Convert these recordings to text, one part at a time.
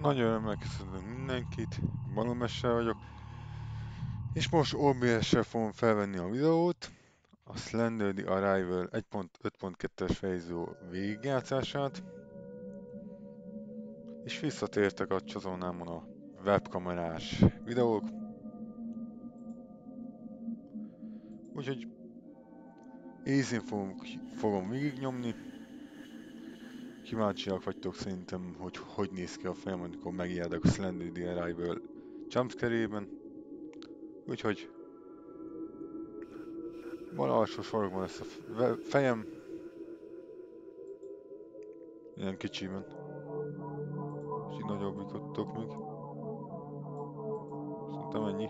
Nagy örömmel köszönöm mindenkit, Balomester vagyok, és most OBS-sel fogom felvenni a videót, a Slender the Arrival 1.5.2-es fejező végigjátszását, és visszatértek a csatornámon a webkamerás videók, úgyhogy easy fogom végignyomni. Kíváncsiak vagytok szerintem, hogy néz ki a fejem, amikor megijedek a Slender the Arrival jumpscare-ében, úgyhogy bal alsó sarokban lesz a fejem, ilyen kicsiben, és így nagyobbikot tudok még. Szerintem ennyi.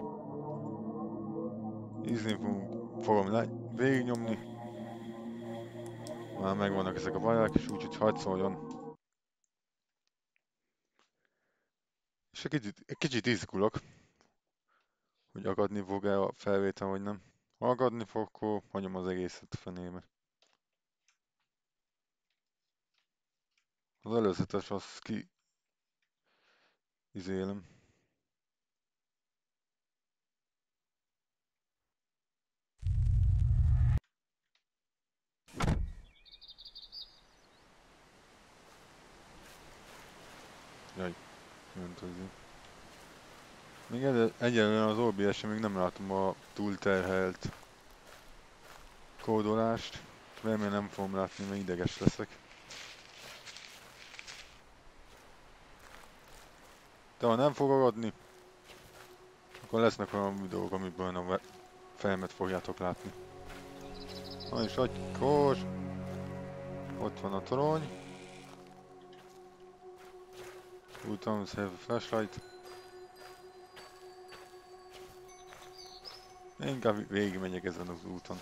Easy fogom végignyomni. Már megvannak ezek a vaják, és úgyhogy hagyd szóljon. És egy kicsit izgulok, hogy akadni fog-e a felvétel, vagy nem. Ha akadni fog, akkor hagyom az egészet fenébe. Az előzetes az izélem. Jaj, ment az így. Még egyelőre az OBS-en még nem látom a túlterhelt kódolást. Remélem nem fogom látni, mert ideges leszek. De ha nem fog akadni, akkor lesznek olyan videók, amiből a fejemet fogjátok látni. Na és agykor, ott van a torony. Úton have a flashlight. Én inkább végigmegyek ezen az úton.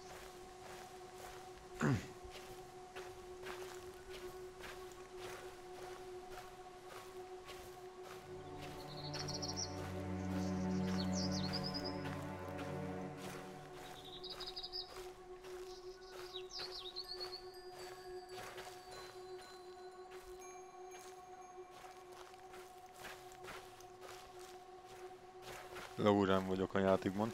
Laurán vagyok a játékban.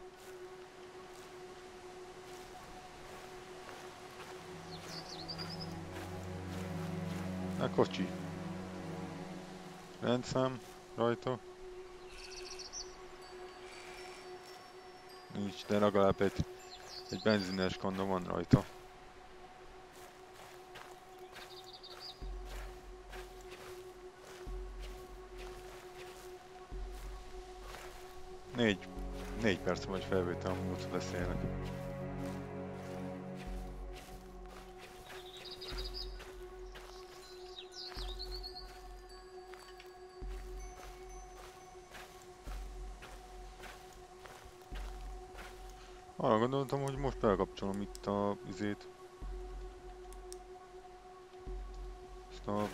A kocsi. Rendszám rajta. Nincs, de legalább egy benzines kanna van rajta. Négy perc vagy felvétel, amúgy beszélnek. Arra gondoltam, hogy most bekapcsolom itt a izét. Ezt a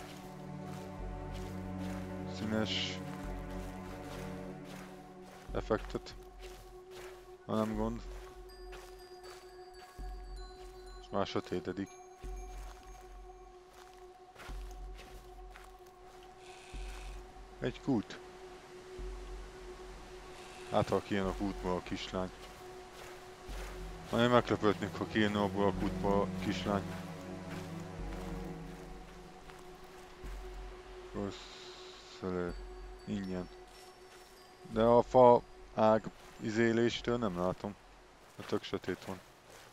színes effektet. Ha nem gond. És már sötétedik. Egy kút. Hát ha kijön a kútból a kislány. Nagyon meglepődnék, ha kijön abból a kútból a kislány. Köszönöm. Ingyen. De a fa ág izéléstől nem látom. A tök sötét van.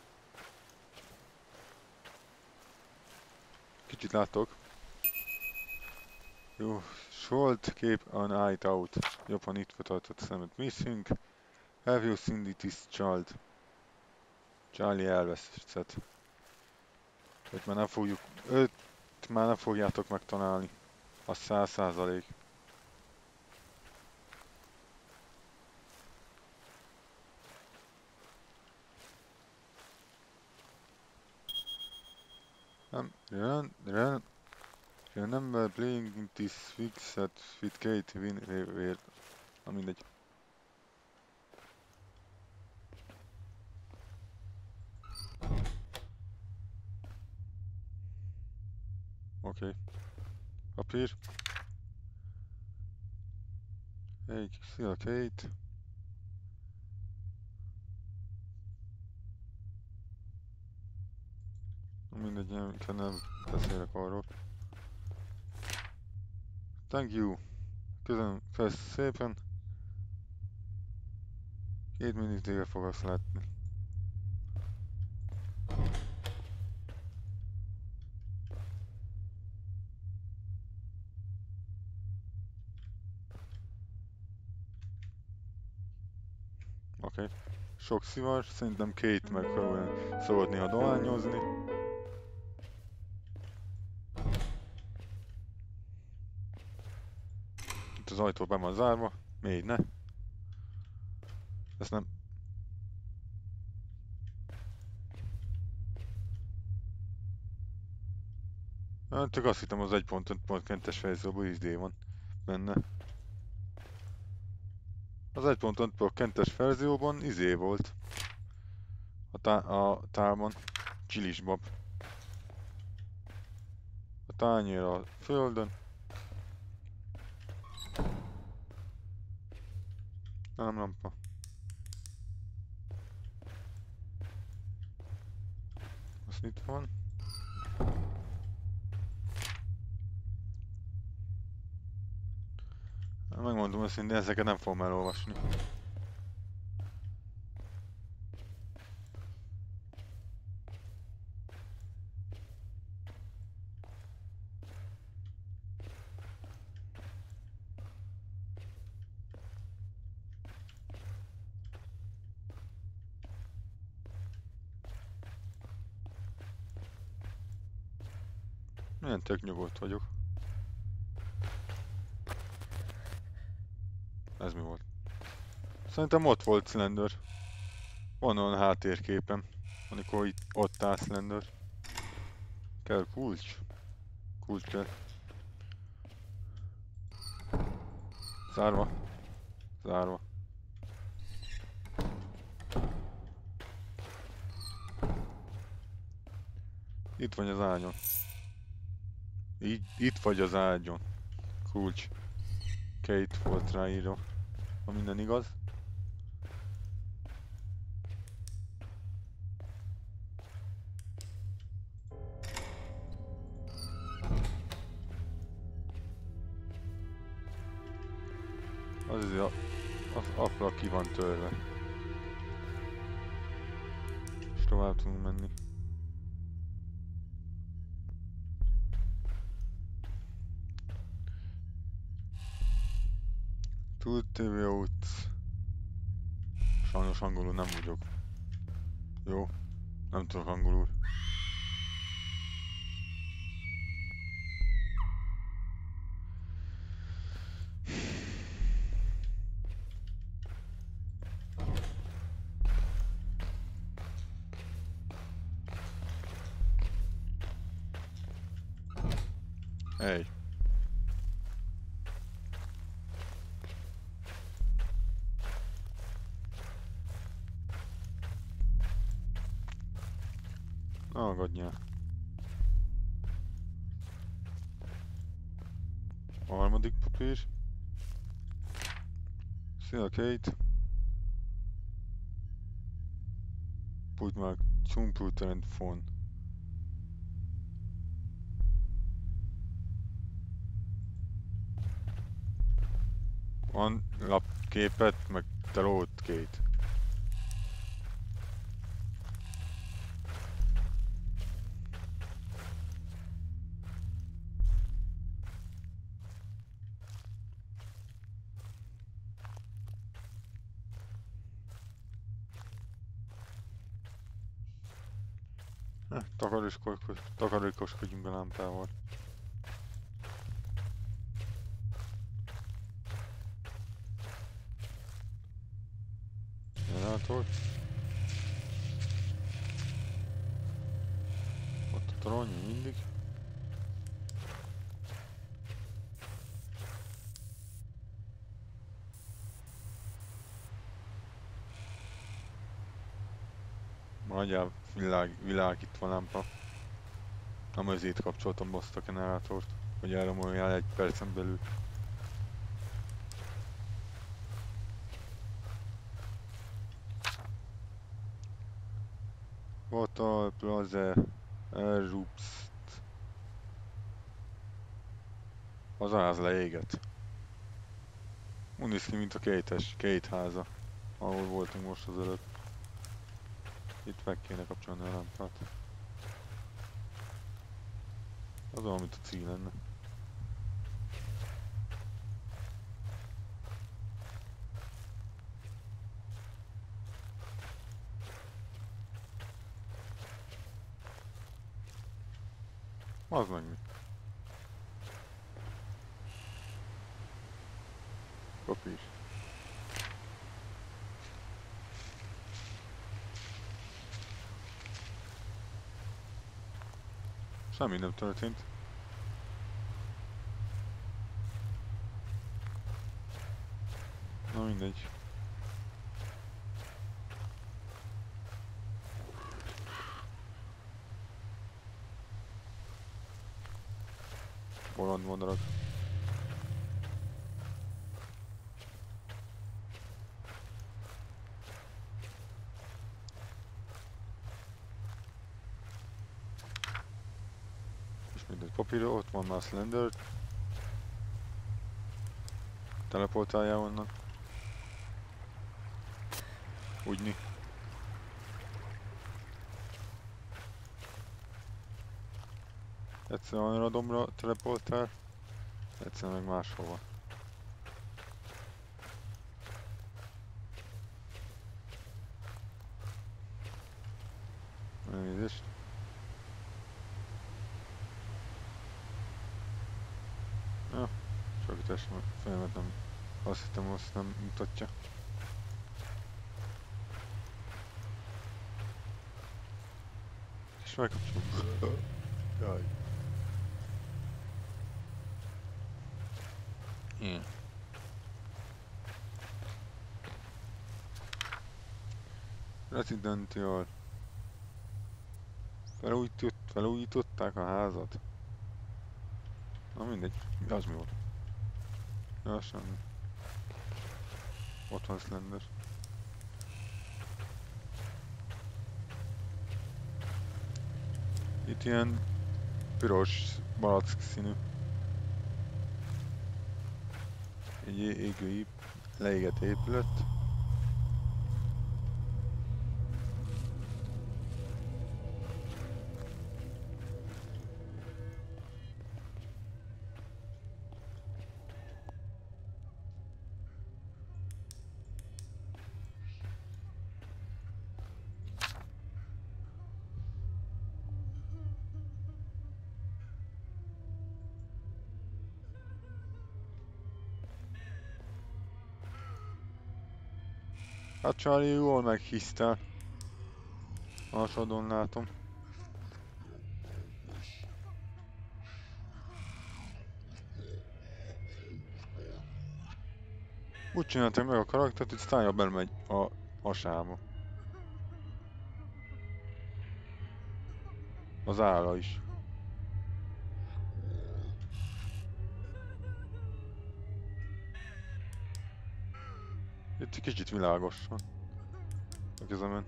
Kicsit látok. Jó, solt kép on eye out. Jobban itt tartott szemet. Missing. Have you seen this child? Charlie elveszett. Őt már nem fogjátok megtalálni. Az 100%. Remember playing in this fix at with Kate where... Na mindegy. Oké. Papír. Hey, szia Kate. Mindegy, nem beszélek arról. Thank you. Köszönöm szépen. 2 mindig fogsz látni. Oké. Sok szivar, szerintem Kate meg szokott néha dohányozni. Itt az ajtó be van zárva. Még ne. Ezt nem... Hát csak azt hittem az 1.5.2-es fejezőből izé van benne. Az 1.5.2-es verzióban izé volt. A tálban. Csilisbab. A tányér a földön. Nem lampa. Az itt van. Megmondom őszintén, ezeket nem fogom elolvasni. Milyen tök nyugodt vagyok. Ez mi volt? Szerintem ott volt Slender. Van olyan háttérképen, amikor ott áll Slender. Kell kulcs. Kulcs kell. Zárva. Zárva. Itt vagy az ágyon. Itt vagy az ágyon. Kulcs. Kate volt ráírva. Ha minden igaz. Az apra ki van törve. És tovább tudunk menni. TV út. Sajnos angolul nem vagyok. Jó? Nem tudok angolul. Hey. Agadjál. A harmadik papír. Szia Kate. Put my computer and phone. Van lapképet, meg tarót, Kate. Takarékoskodjunk a lámpával. Generátor. Ott a torony, mindig. Magyár világítva lámpa. Nem ezért kapcsoltam be azt a generátort, hogy elromoljál 1 percen belül. Fatal, Plaza, Erupst. Az ház leégett. Úgy néz ki, mint a két háza, ahol voltunk most az előtt. Itt meg kéne kapcsolni a lámpát. Az olyan, mint a cíl lenne. Az meg mi? Papír. Semmi nem történt. Na mindegy. Bolond madarak. És mindegy. Papír, ott van már Slender. Teleportáljál onnan. Úgyni. Egyszerűen arra a dombra teleportál, egyszerűen meg máshova. Elnézést. Ja, csak itt esem a filmet nem. Azt hittem, azt nem mutatja. És megkapcsolom. Jaj. Ilyen. Resident Evil. Felújították a házat? Na mindegy, az mi volt? Ja, semmi. Ott van Slender. Itt ilyen piros, balack színű. Egy égő leégett épület. Hát Charlie jól meghisztál. Alsódon látom. Úgy csináltam meg a karaktert, hogy Stája belemegy a hasába. Az álla is. Itt egy kicsit világos van a kezemen.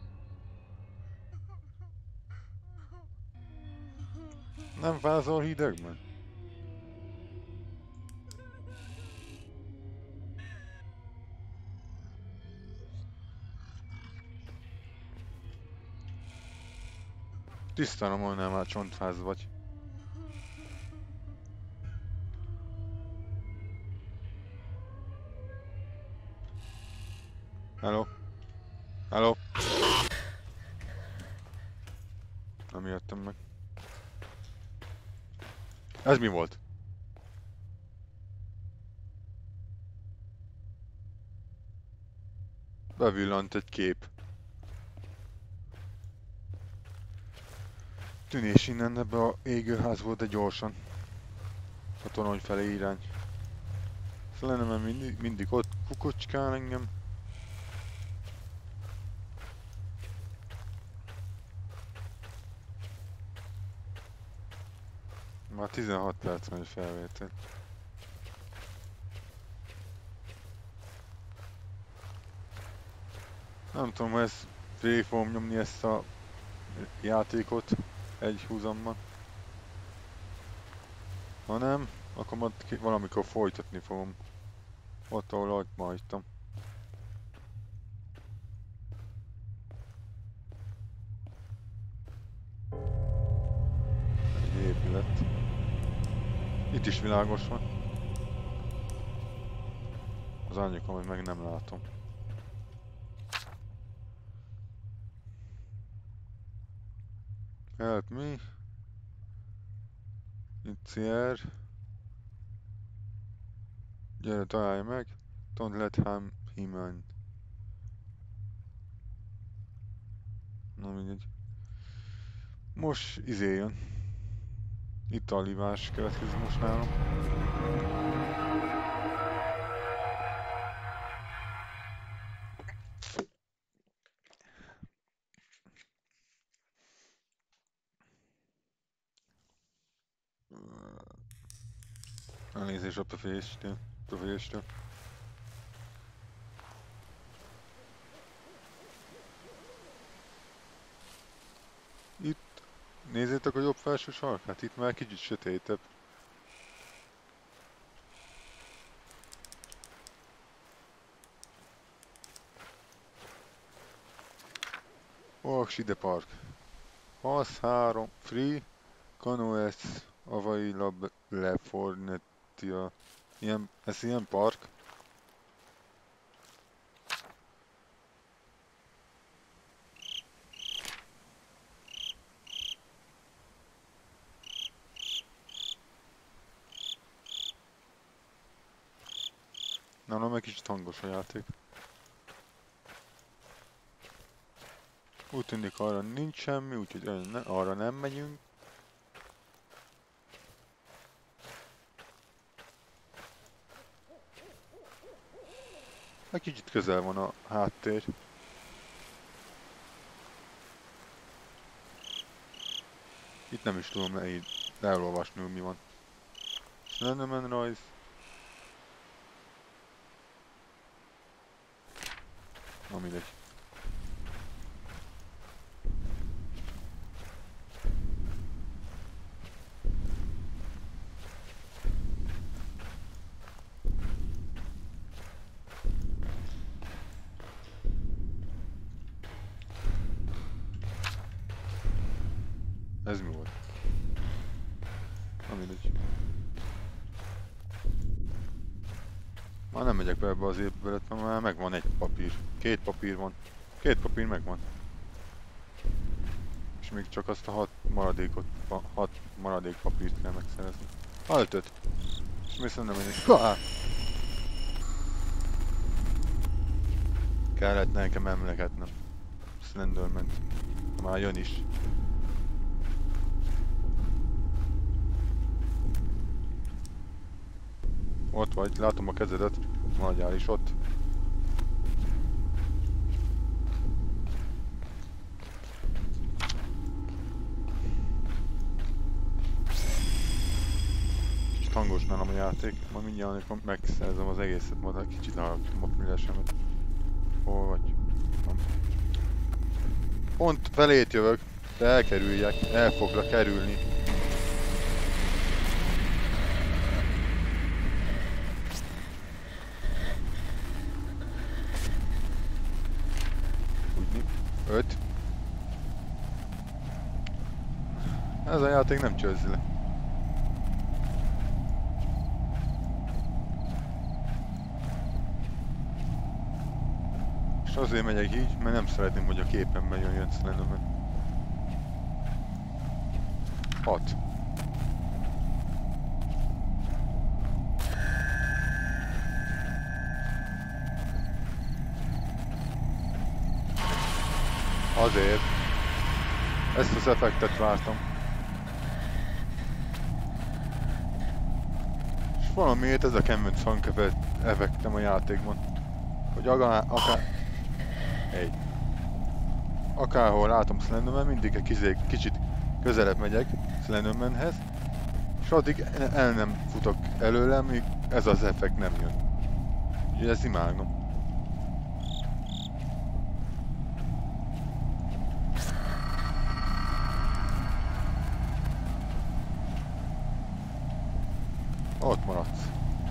Nem fázol hidegben? Tisztára majdnem már csontfáz vagy. Hello? Hello? Nem jöttem meg. Ez mi volt? Bevillant egy kép. Tűnés innen ebbe a égőházból, de gyorsan. A torony felé irány. Szóval nem mindig ott kukocskál engem. Már 16 perc megy felvétel. Nem tudom, ha ezt végig fogom nyomni ezt a játékot egy húzamban. Ha nem, akkor majd valamikor folytatni fogom. Ott, ahol ma hagytam. Egy épület. Itt is világos van. Az anyjukom, hogy meg nem látom. Help me. It's here. Gyere, találj meg. Don't let him in. Na mindegy. Most jön. Italivás következik most nálam. Elnézést a pöféstől. Itt nézzétek a jobb felső sarkát, itt már kicsit sötétebb. Oakside Park. Pass 3, free, canoes available for Netia. Ez ilyen park. Nálam egy kicsit hangos a játék. Úgy tűnik arra nincs semmi, úgyhogy arra nem megyünk. Egy kicsit közel van a háttér. Itt nem is tudom elolvasni, hogy mi van. Slenderman rajz. Na mindegy. Ez mi volt? Na mindegy. Már nem megyek be ebbe az épületbe, mert már megvan egy papír. 2 papír van. 2 papír megvan. És még csak azt a 6 maradék papírt kell megszerezni. 5-öt. És még szerintem megyek. Kellett nekem emlegetnem. Slenderman. Már jön is. Ott vagy, látom a kezedet. Maradjál is ott. Kicsit hangos nálam a játék. Ma mindjárt, amikor megszerzem az egészet, majd egy kicsit hallgatom a fülesemet. Hol vagy? Pont felét jövök, de elkerüljek. El fogra kerülni. Ez a játék nem csőzzi le. És azért megyek így, mert nem szeretném, hogy a képemben jöjjön Slenderman. 6. Azért. Ezt az effektet vártam. És valamiért ez a kedvenc hangeffektem a játékban. Hogy akárhol látom Slenderman, mindig egy kicsit közelebb megyek Slendermanhez, és addig el nem futok előle, míg ez az effekt nem jön. Úgyhogy ezt imádom. Ott maradsz.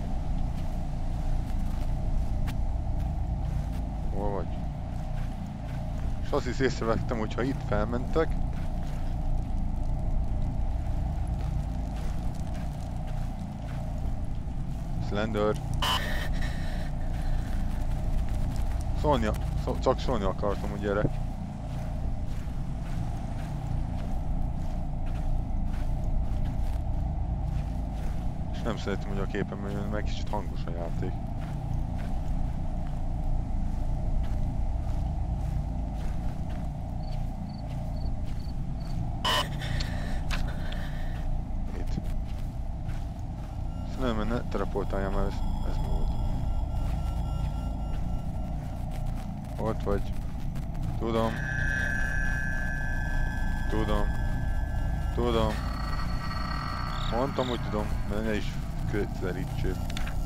Hol vagy? És azt is észrevettem, hogy ha itt felmentek, Slender. Szólni, csak szólni akartam, hogy gyere. És nem szeretem, hogy a képen jön meg, kicsit hangos a játék. Itt. Szerintem ne teleportáljam, mert ez mi volt. Ott vagy. Tudom. Tudom. Tudom. Mondtam, hogy tudom, de ne is közelítsél.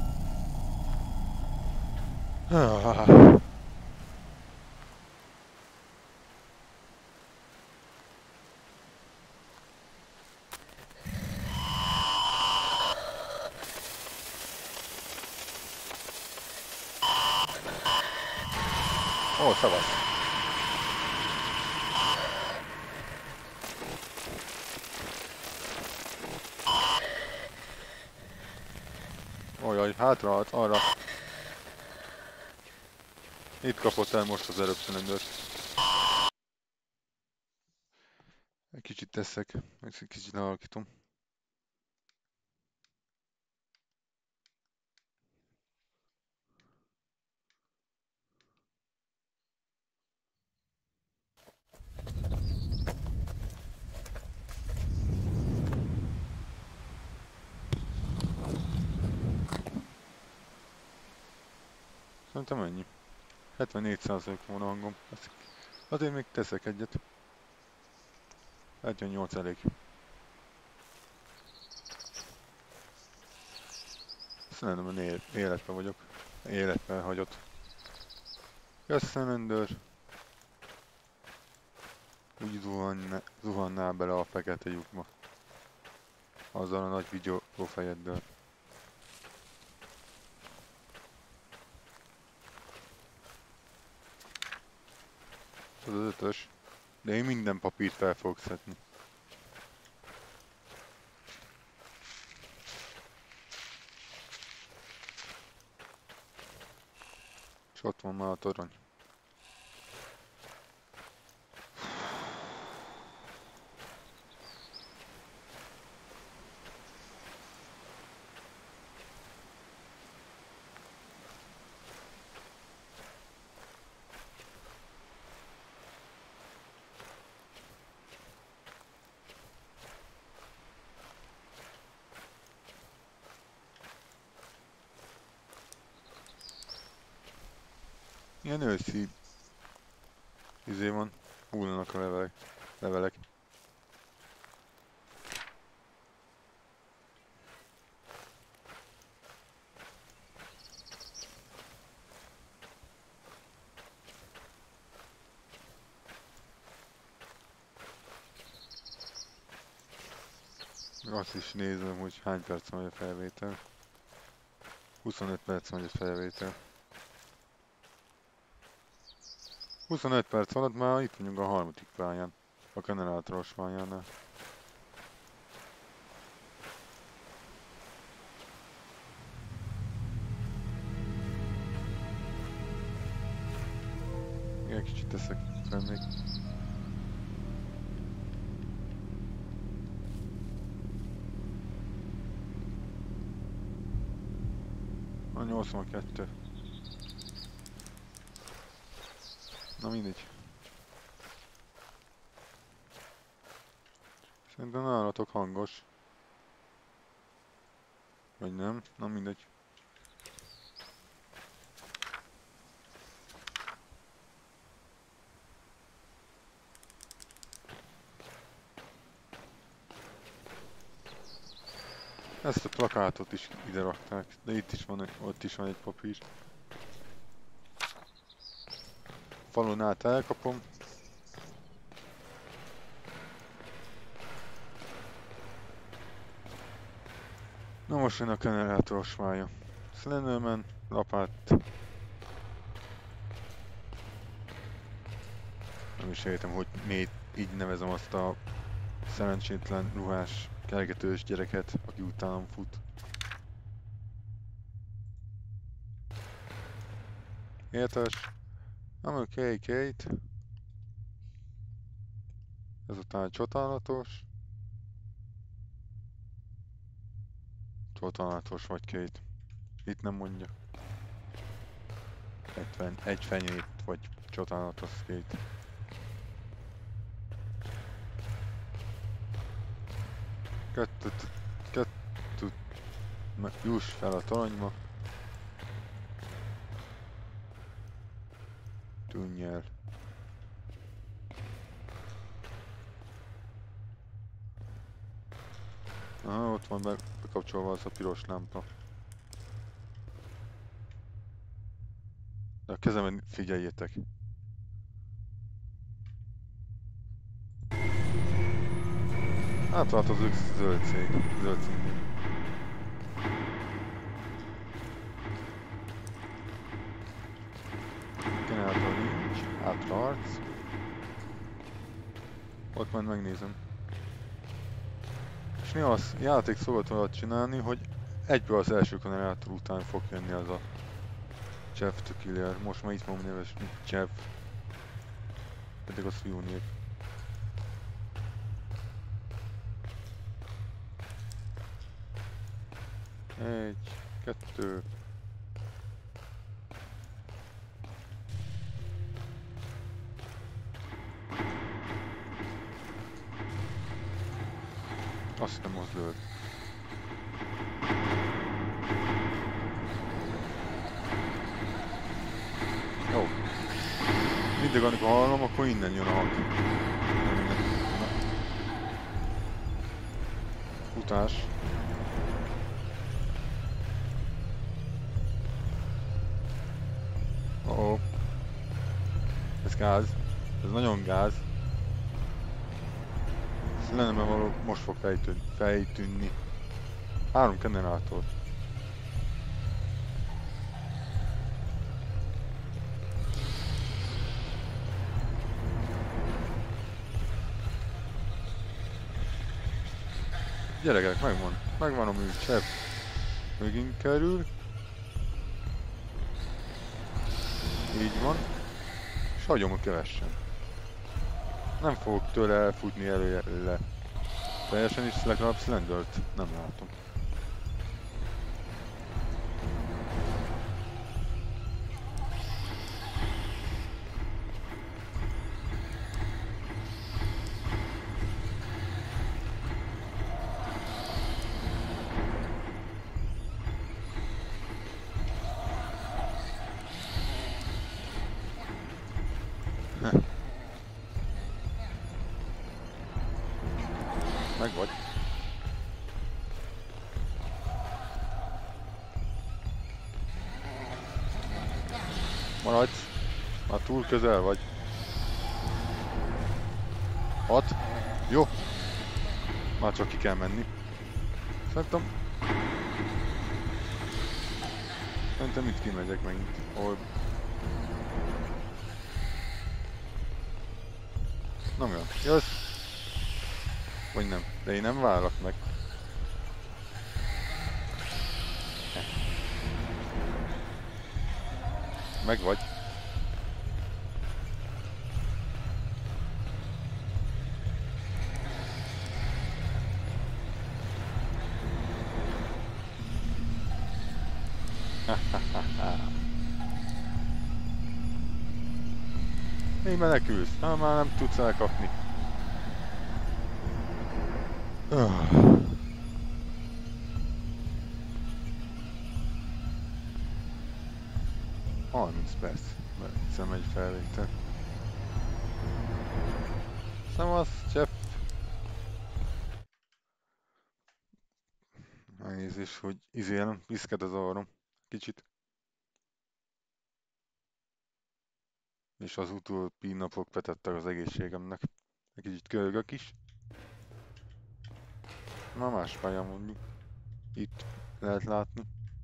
Ó, szavasz. Ojjaj, hátra, arra. Itt kapott el most az erőpszülendőt. Egy kicsit teszek, meg egy kicsit lealakítom. Szerintem ennyi. 74% van a hangom. Azért még teszek egyet. 78 elég. Szerintem, hogy életben vagyok. Életben hagyott. Jössz, rendőr. Úgy zuhannál bele a fekete lyukba. Azzal a nagy videófejeddel. Ez az 5-ös. De én minden papírt fel fogok szedni. És ott van már a torony. Ilyen őszi izé van, hullanak a levelek. Azt is nézem, hogy hány perc van a felvétel. 25 perc van a felvétel. 25 perc alatt már itt vagyunk a harmadik pályán. A generátoros pályánál. Igen, kicsit teszek fel még. A 82. Na mindegy. Szerintem nálatok hangos. Vagy nem? Na mindegy. Ezt a plakátot is ide rakták, de itt is van, ott is van egy papír. Falun át elkapom. Na most jön a generátoros mája. Slenderman, lapát. Nem is értem, hogy miért így nevezem azt a szerencsétlen ruhás, kergetős gyereket, aki utánam fut. Értes? I'm okay, Kate. Ezután csodálatos. Csodálatos vagy, Kate. Itt nem mondja. Egy fenyét vagy csodálatos, Kate. Kettőt, juss fel a toronyba. Tűnj el. Aha, ott van bekapcsolva az a piros lámpa. De a kezemen figyeljétek. Átváltozik zöld cég. Zöld című. Generátor nincs. Átraharc. Ott majd megnézem. És néha az játék szokott olyat csinálni, hogy egyből az első generátor után fog jönni az a Jeff the Killer. Most már itt fogom nevezni Jeff. Pedig az fiú név. Egy, kettő. Azt hiszem, az zöld. Jó. Mindig amikor hallom, akkor innen jön a hang. Nem innen. Futás. Oh. Ez gáz. Ez nagyon gáz. Ez lenne, mert való most fog fejtűnni. 3 generátor. Gyerekek, megvan. Megvan a műcsepp. Megint kerül. Így van. És hagyom, hogy kevessen. Nem fogok tőle elfutni előre. Teljesen is legalább Slendert nem látom. Meg vagy. Maradj. Már túl közel vagy. 6. Jó. Már csak ki kell menni. Szerintem itt kimegyek megint. Nem jön. Jössz. Vagy nem. De én nem várlak meg. Meg vagy. Még menekülsz. Hát már nem tudsz elkapni. Öh. 30 perc. Mert egyszer megy felvétel. Szevasz, Csepp. Elnézést, hogy izélem, piszked az orrom. Kicsit. És az utóbbi napok vetettek az egészségemnek. Egy kicsit kölgök is. Ma más pályán mondjuk. Itt lehet látni.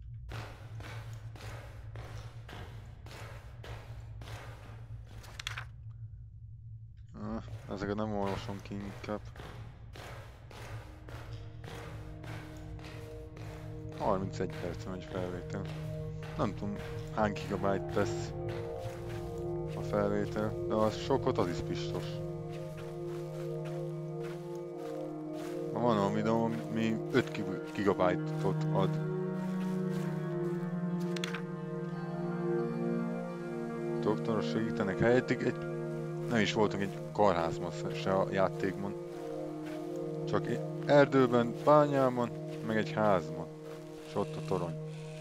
Ezeket nem olvasom ki inkább. 31 percen egy felvétel. Nem tudom hány gigabyte tesz a felvétel, de az sokat, az is biztos. Van a videó, ami 5 gigabyte-ot ad. Doktoros segítenek helyettig, nem is voltunk egy kórházban se a játékban. Csak erdőben, bányában, meg egy házban. És ott a torony.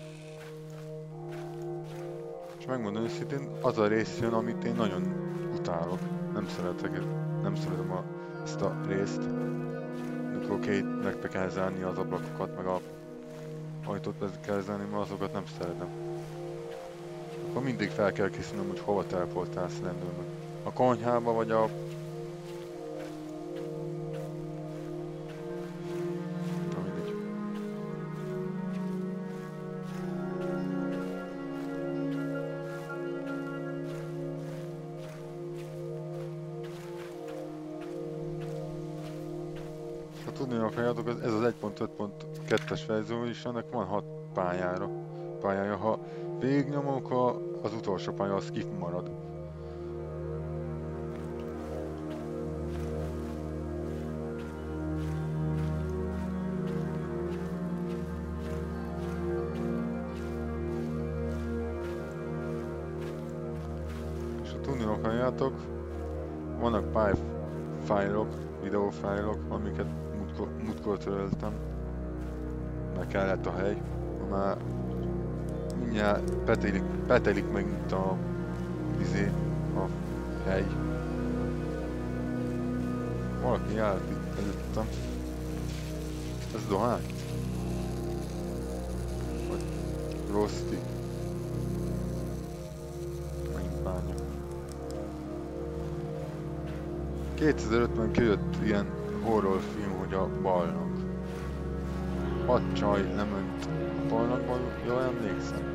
És megmondom őszintén, az a rész jön, amit én nagyon utálok. Nem szeretem ezt a részt. Mikor Kate-nek be kell zárni az ablakokat, meg a ajtót be kell zárni, mert azokat nem szeretem. Akkor mindig fel kell készülnöm, hogy hova teleportálsz Slenderman. A konyhába vagy a... Na mindegy. Ha tudni akarjátok, ez az 1.5.2-es verzió is, ennek van 6 pályája. Ha végignyomok, az utolsó pálya az skip marad. És ha tudni akarjátok, vannak fájlok, videófájlok, amiket múltkor töröltem. Mert kellett a hely. Már mindjárt petelik megint a hely. Valaki járt itt előttem. Ez dohány? Vagy rosti? Megint bánya. 2005-ben kijött ilyen horrorfilm, hogy a Balnag. 6 csaj lement a Balnagban, jól emlékszem.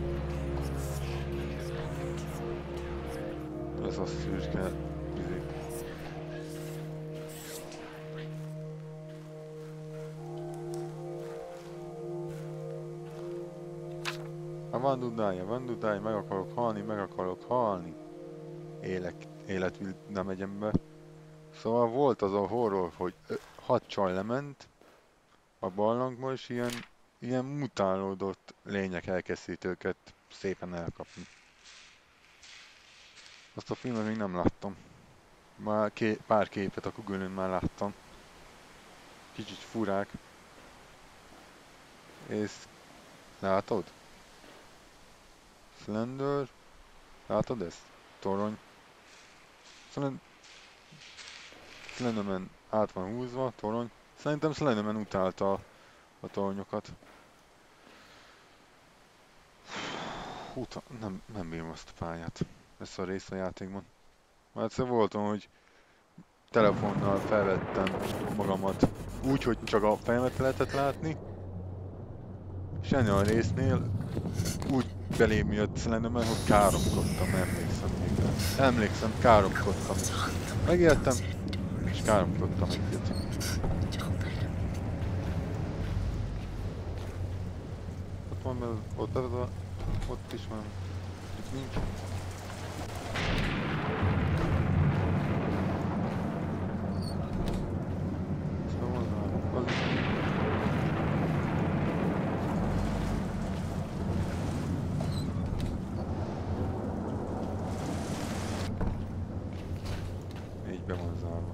Ez a szürke vizé. Van dudája, meg akarok halni. Élet nem egyembe. Szóval volt az a horror, hogy 6 csaj lement a barlangba, és ilyen mutálódott lények elkezdték őket szépen elkapni. Azt a filmet még nem láttam. Már pár képet a Google-ön már láttam. Kicsit furák. És látod? Slender. Látod ezt? Torony. Slenderman át van húzva, torony. Szerintem Slenderman utálta a toronyokat. Nem bírom azt a pályát. Ezt a részt a játékban. Már egyszer voltam, hogy telefonnal felvettem magamat úgy, hogy csak a fejemet lehetett látni. És ennél a résznél úgy belém jött Slenderman, hogy káromkodtam, emlékszem, káromkodtam. Megéltem, és káromkodtam egyet. Ott van, ott is van. Itt nincs. Így be van zárva.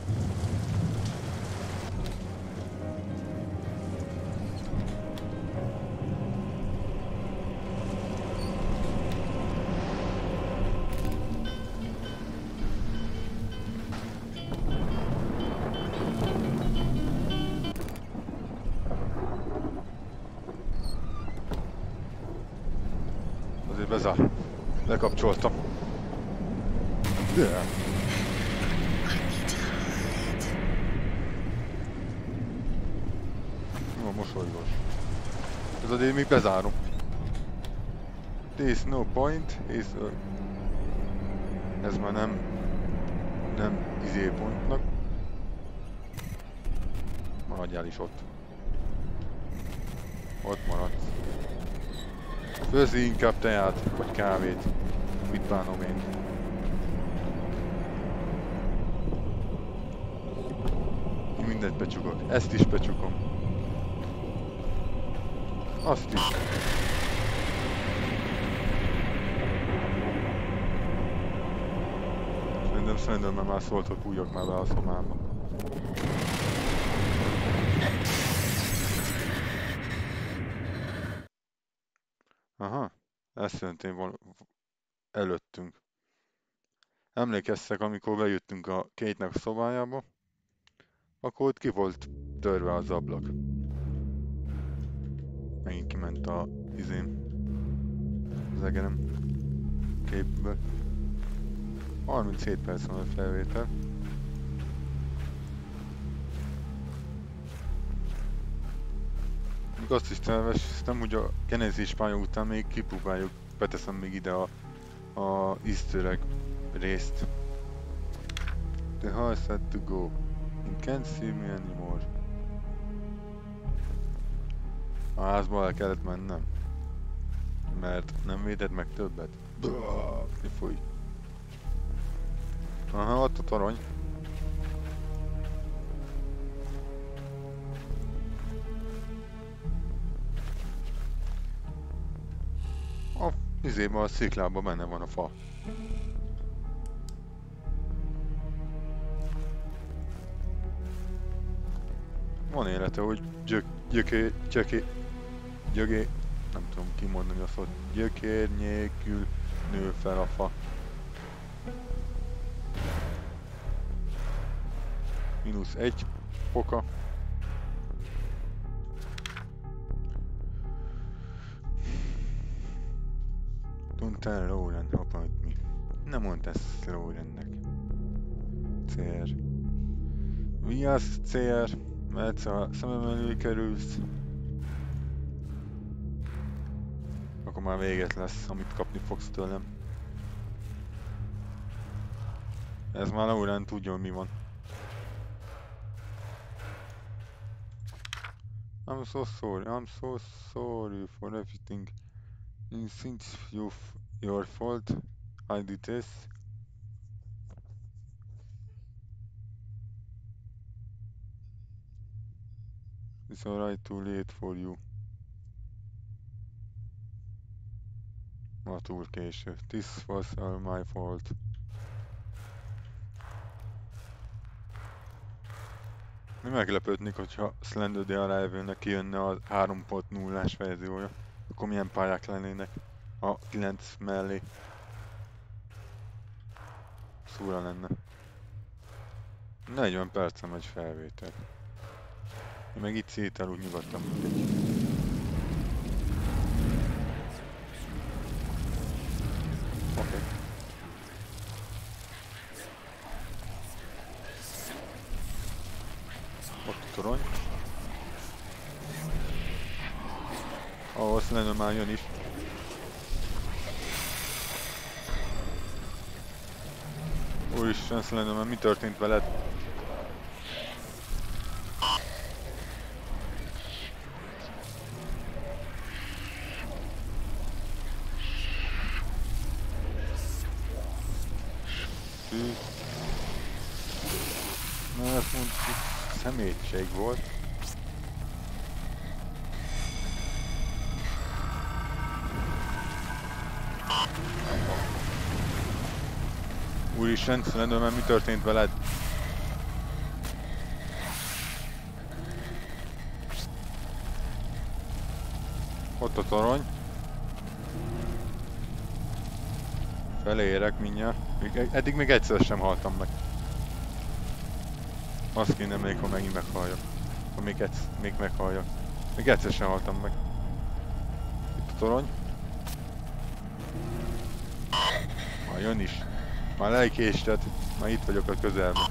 Azért bezár. Lekapcsoltam. Yeah. mosolygós. Ez azért még bezárom. There is no point, ez már nem izépontnak. Maradjál is ott. Ott maradsz. Főzzi inkább teát, vagy kávét. Mit bánom én? Én mindent becsukok. Ezt is becsukom. Azt is. Szerintem már szólt, hogy bújjak már be a szobámba. Aha, ezt jelentén előttünk. Emlékeztek, amikor bejöttünk a Kate-nek a szobájába, akkor ott ki volt törve az ablak. Megint kiment a az egerem képből. 37 perc van a felvétel. Még azt is terveztem, hogy a genezés pálya után még kipróbáljuk, beteszem még ide a easter egg részt. The house had to go. You can't see me anymore. A házba el kellett mennem. Mert nem véded meg többet. Mi fúj. Aha, ott a torony. A izében, a sziklában benne van a fa. Van élete, hogy gyögé, nem tudom kimondani azt, hogy gyökér nélkül nő fel a fa. -1 foka. Don't tell Lauren about me. Nem mondd ezt Laurennek. CR. Vigyázz, CR, mert ha szemem elől kerülsz, akkor már véget lesz, amit kapni fogsz tőlem. Ez már Lauren tudja, hogy mi van. I'm so sorry for everything. Since your fault, I did this. It's alright, too late for you. Ma túl késő. This was all my fault. Mi meglepődnék, hogyha Slender the Arrival-nek kijönne a 3.0-ás verziója. Akkor milyen pályák lennének a 9 mellé. Szúra lenne. 40 percem egy felvétel. Én meg itt szétel úgy nyugodtam mindegy. Oké. Ott a torony. Ahol Slender már jön is. Úristen, Slender, már mi történt veled? Na, ezt mondjuk szemétség volt. Úristen, Slender, már mi történt veled? Ott a torony. Felérek mindjárt. Eddig még egyszer sem haltam meg. Azt kéne még, ha megint meghalljak. Ha még meghalljak. Még egyszer sem haltam meg. Itt a torony. Már jön is. Már lejkésted. Már itt vagyok a közelben.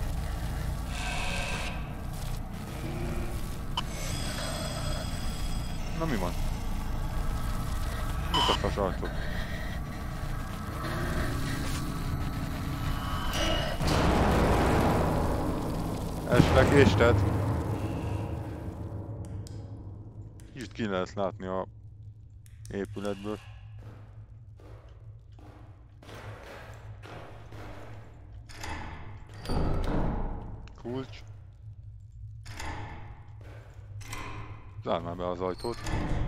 Na mi van? Mit a fasz ajtó? Esetleg késted. Kicsit ki lehet látni a épületből. Kulcs. Zárd már be az ajtót.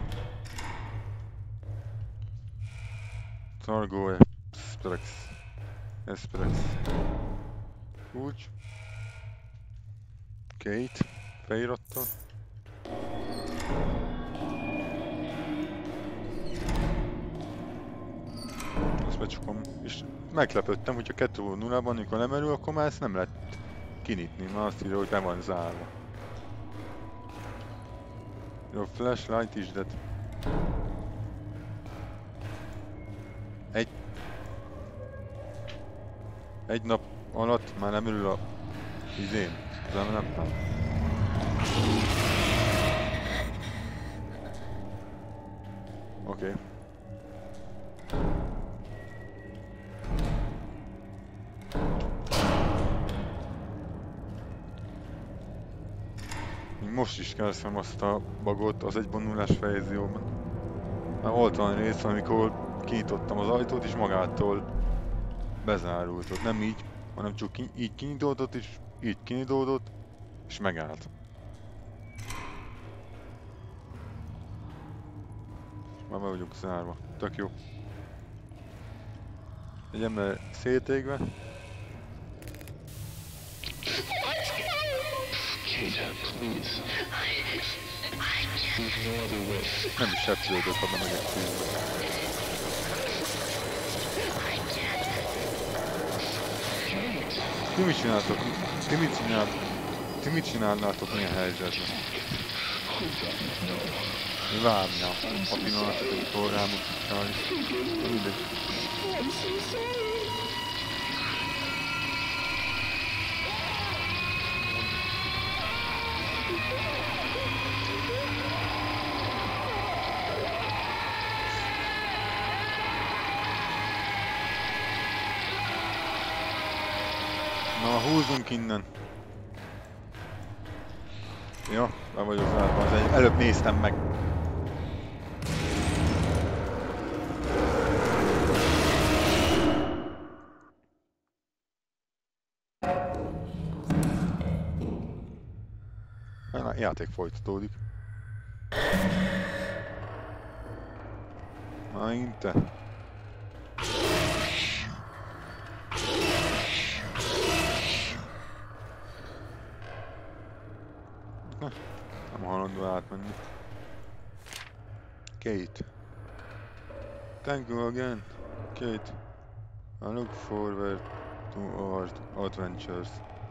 Targo Esprex. Kulcs. Kate. Felirattal. Azt becsukom. És meglepődtem, hogyha 2.0-ban, amikor lemerül, akkor már ezt nem lehet kinyitni. Már azt írja, hogy be van zárva. Jó, flashlight is dead. Egy nap alatt már nem ül a izén, az emeletten. Oké. Most is keresem azt a bugot az 1.0-as verzióban. Már volt van rész, amikor kinyitottam az ajtót és magától bezárult. Ott nem így, hanem csak így kinyitódott és így kinyitódott és megállt. Már be vagyok zárva. Tök jó. Egy ember szétégve. Nem is sepsződök, ha bemegyek fűzbe. Ti mit csináltok? Ti mit csinálnátok ilyen helyzetben? Várjál a pillanatot, amikor rámutatni. Mindegy. Na, húzzunk innen. Jó, be vagyok zárva, az előbb néztem meg. A játék folytatódik. Na, inte. Nem halandó átmenni. Kate. Thank you again, Kate. I look forward to our adventures.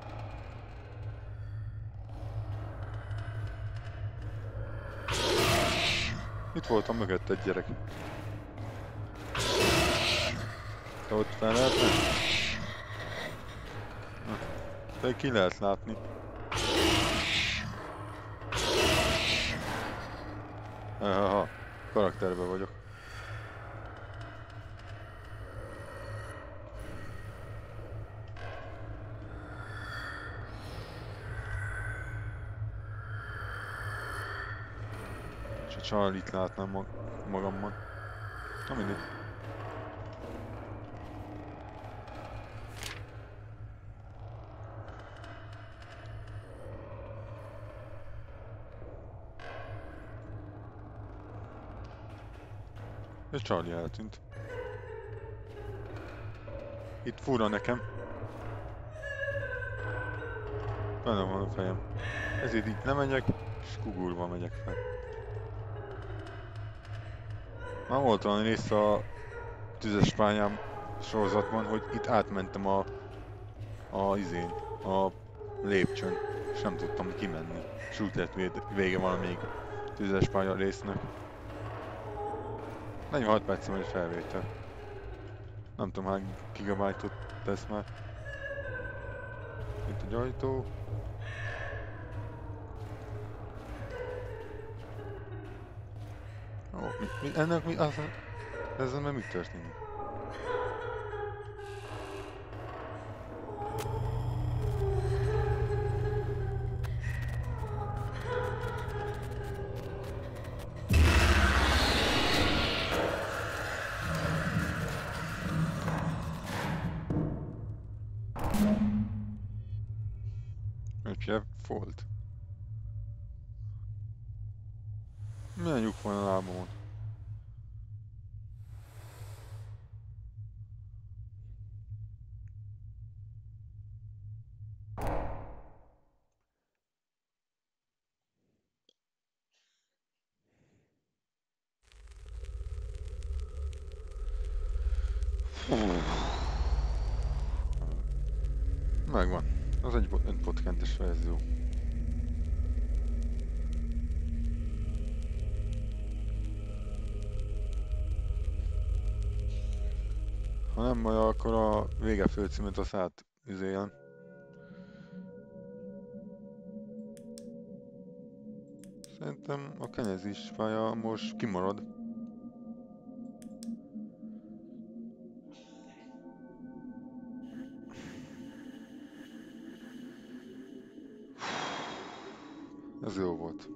Itt voltam mögött egy gyerek. Te ott fel lehet menni? De ki lehet látni. Haha, karakterbe vagyok. Csak Charlie-t látnám magammal. Na mindegy. És Charlie eltűnt. Itt fura nekem. Benne van a fejem. Ezért itt nem megyek, és kugulva megyek fel. Már volt olyan rész a tüzes pályám sorozatban, hogy itt átmentem a lépcsőn, és nem tudtam kimenni. És úgy lett vége valamelyik tüzes pálya résznek. 46 percem egy felvétel. Nem tudom hány gigabyte-ot tesz már. Itt egy ajtó. Ó, ennek mi, ezzel már mi történik? Ötje folt. Milyen lyuk van a lábamon? Megvan. Az egy pottkentes verzió. Ha nem baj, akkor a vége főcímet azt izéljen. Szerintem a kenyezés pálya most kimarad. Ez jó volt.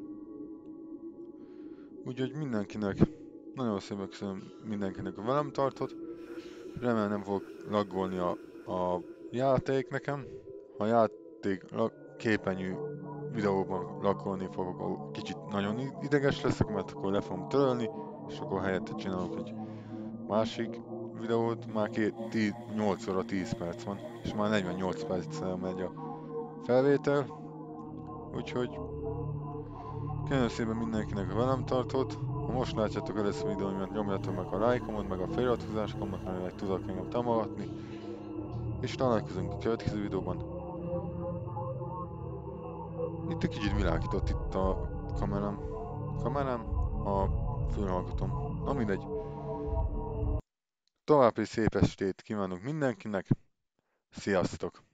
Úgyhogy mindenkinek, nagyon szépen köszönöm mindenkinek, a velem tartott. Remélem nem fog laggolni a játék nekem. Ha a játék képernyő videóban laggolni fogok, kicsit nagyon ideges leszek, mert akkor le fogom törölni, és akkor helyette csinálok egy másik videót. Már 8 óra 10 perc van, és már 48 perccel megy a felvétel. Úgyhogy köszönöm szépen mindenkinek, a velem tartott. Ha most látjátok először a videóimat, nyomjatok meg a lájkomot, meg a feliratkozásomat, mert tudok engem támogatni. És találkozunk a következő videóban. Itt egy kicsit világított itt a kamerám, a fülhallgatóm. Na mindegy. További szép estét kívánok mindenkinek. Sziasztok!